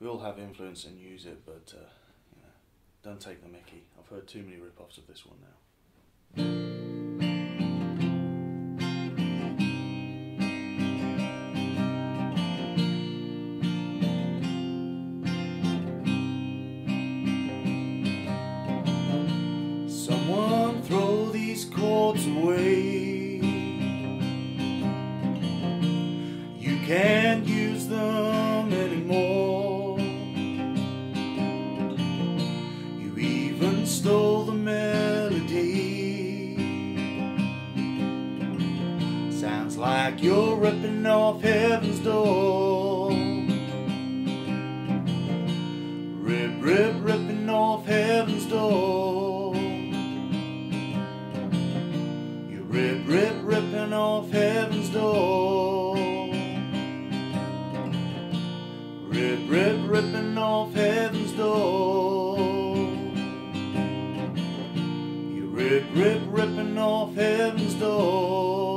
we all have influence and use it, but you know, don't take the mickey. I've heard too many rip-offs of this one now. Someone throw these chords away. You can't use them anymore. You even stole the melody. Sounds like you're ripping off heaven's door. Rip, rip, ripping off heaven's door. You rip, rip, ripping off heaven's door. Rip, rip, ripping off heaven's door. You rip, rip, ripping off heaven's door.